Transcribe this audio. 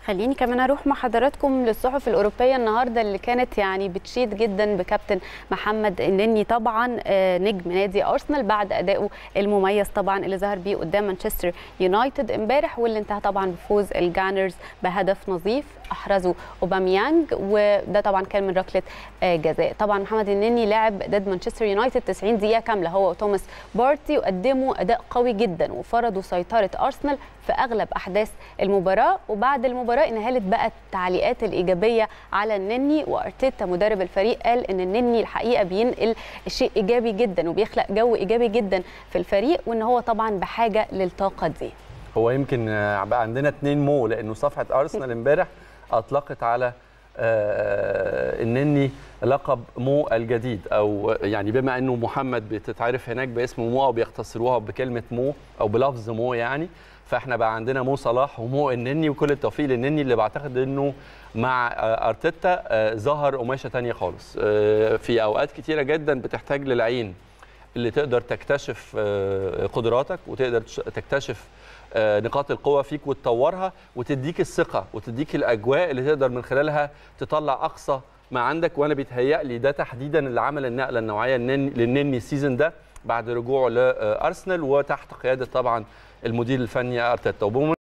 خليني كمان اروح مع حضراتكم للصحف الاوروبيه النهارده اللي كانت يعني بتشيد جدا بكابتن محمد النني طبعا نجم نادي ارسنال بعد ادائه المميز طبعا اللي ظهر بيه قدام مانشستر يونايتد امبارح، واللي انتهى طبعا بفوز الجانرز بهدف نظيف احرزه اوباميانج، وده طبعا كان من ركله جزاء. طبعا محمد النني لعب ضد مانشستر يونايتد 90 دقيقه كامله هو وتوماس بارتي، وقدموا اداء قوي جدا وفرضوا سيطره ارسنال في اغلب احداث المباراه. وبعد المباراه انهالت بقى التعليقات الايجابيه على النني، وارتيتا مدرب الفريق قال ان النني الحقيقه بينقل شيء ايجابي جدا وبيخلق جو ايجابي جدا في الفريق، وان هو طبعا بحاجه للطاقه دي. هو يمكن بقى عندنا 2 مو، لانه صفحه ارسنال امبارح اطلقت على النني لقب مو الجديد، او يعني بما انه محمد بتتعرف هناك باسم مو او بيختصروها بكلمه مو او بلفظ مو يعني، فاحنا بقى عندنا مو صلاح ومو النني، وكل التوفيق للنني اللي بعتقد انه مع ارتيتا ظهر قماشه ثانيه خالص. في اوقات كتيره جدا بتحتاج للعين اللي تقدر تكتشف قدراتك وتقدر تكتشف نقاط القوة فيك وتطورها وتديك الثقة وتديك الأجواء اللي تقدر من خلالها تطلع أقصى ما عندك. وأنا بيتهيألي ده تحديدا اللي عمل النقلة النوعية للنني السيزون ده بعد رجوعه لأرسنال وتحت قيادة طبعا المدير الفني أرتيتا.